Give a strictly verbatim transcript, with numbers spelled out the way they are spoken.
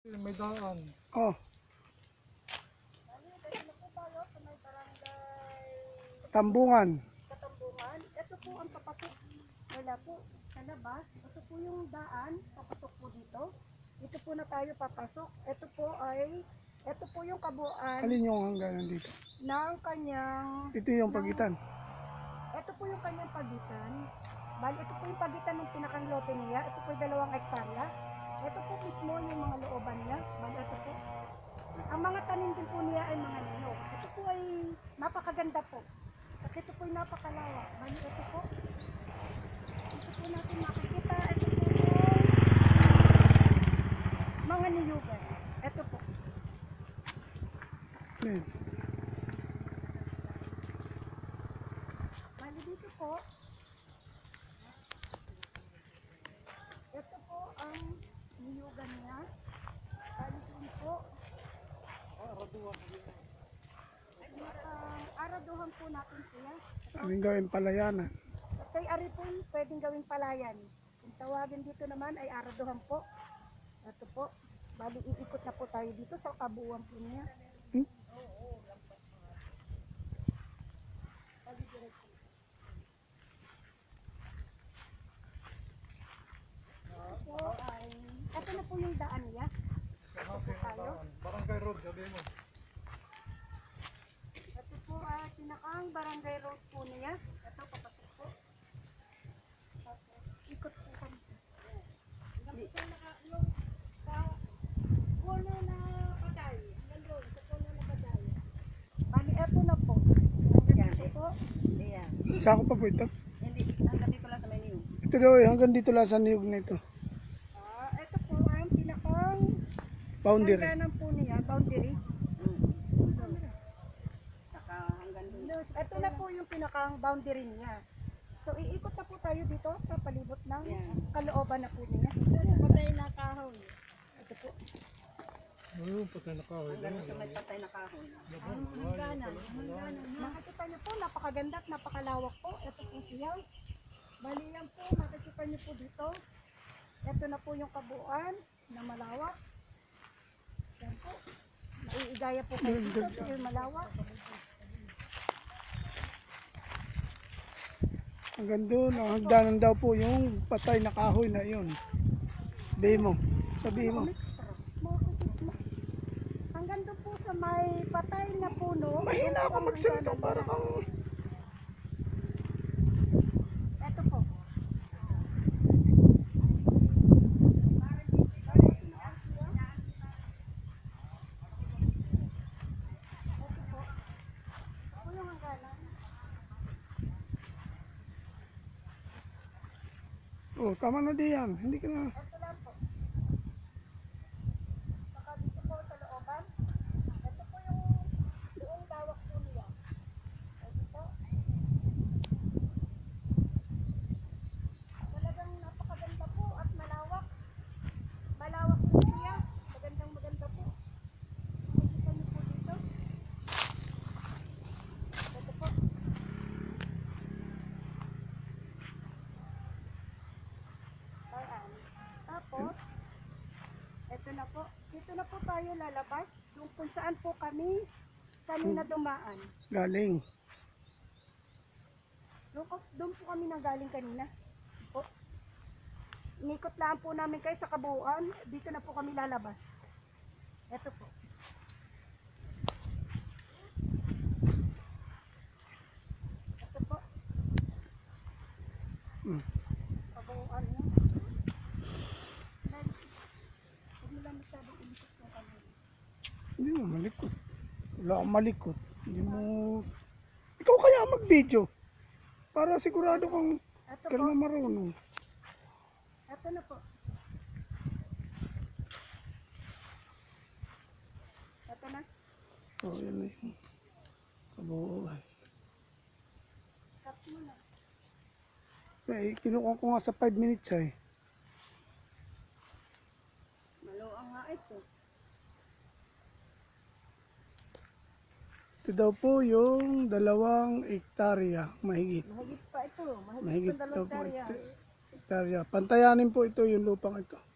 May daan. Oh, Ano, dito na po tayo sa may barangay Tambungan. Katambungan. Ito po ang papasok. Wala po sa labas. Ito po yung daan. Papasok po dito. Dito po na tayo papasok. Ito po ay, ito po yung kabuuan Alin yung hangganan dito? ng kanyang, Ito yung pagitan. ito po yung kanyang pagitan. Bali, ito po yung pagitan ng pinakang lote niya. Ito po yung dalawang hektarya. Ito po mismo yung mga looban niya. Bali, ito po. Ang mga tanim din po niya ay mga nino. Ito po ay napakaganda po. At ito po ay napakalawak. Bali, ito po. Ito po natin makikita. Ito po yung mga niyugan. Ito po. Ayan. Bali, dito po. Ito po ang niyugan niya. Bali, dito po. Uh, araduhan po natin siya. Aming gawin palayanan. Kay Ari po, pwedeng gawing palayan. Kung tawagin dito naman ay araduhan po. Ito po. Bali, iikot na po tayo dito sa kabuuan po niya. Hmm? Bali, diretso. Ito po ay, ito na po yung daan niya. Ito po tayo. Barangay Road, sabi mo. Ito po ay pinakang barangay road po niya. Ito, papasok po. Tapos, ikot po kami. Yung sa puno na patay. Nandun, sa puno na patay. Bali, eto na po. Hanggang dito po. Ayan. Sako pa po ito. Hindi, hanggang dito lang sa menu. Ito daw eh, hanggang dito lang sa niyog na ito. Ah, eto po ang pinakang Boundary. hangganan po niya, boundary. Saka hanggang dun. Ito na po yung pinakang boundary niya. So, iikot na po tayo dito sa palibot ng Yan. kalooban na po niya. Sa patay na kahoy. Ito po. Oo, patay na kahoy. Hanggang sa may patay na kahoy. Hangganan. Hangganan. Makikita niyo po, napakaganda at napakalawak po. Ito po siya. Bali yan po, makikita niyo po dito. Ito na po yung kabuuan na malawak. Yan po. Maiigaya po kayo dito. Ito yung malawak. Hanggang doon, ang hagdanan daw po yung patay na kahoy na yun. Sabihin mo. Sabihin mo. Hanggang doon po sa may patay na puno. Mahina ako magsalita para kang... Ito po. Ito po. Ito yung hangganan. Oh, tama na diyan. Hindi ka na... Ito lang po. Saka dito po sa looban. Ito po yung buong lawak po niya. Ito po. Talagang napakaganda po at malawak. Malawak po siya. Magandang maganda po. Makikita niyo po dito. Ito po. Ayan. Tapos, ito na po. Dito na po tayo lalabas. Yung kung saan po kami kanina dumaan. Galing. Doon, ko- doon po kami nanggaling kanina. Po. Inikot lang po namin kayo sa kabuuan. Dito na po kami lalabas. Ito po. Ito po. Hmm. Kabuuan niya. Dahil, huwag mo lang masyadong inikot po kami. Hindi mo malikot. Wala akong malikot. Hindi mo... Ikaw kaya mag-video. Para sigurado kang Ito ka po. naman marunong. Ito na po. Ito na. Oh, yan na yung kabuuan. Cut mo na. Eh, kinukuha ko nga sa five minutes eh. Maluang nga ito. Ito daw po yung dalawang hektarya, mahigit. Mahigit pa ito. Mahigit, Mahigit pa daw dalawang po hektarya. ito. Hektarya. Pantayanin po ito yung lupang ito.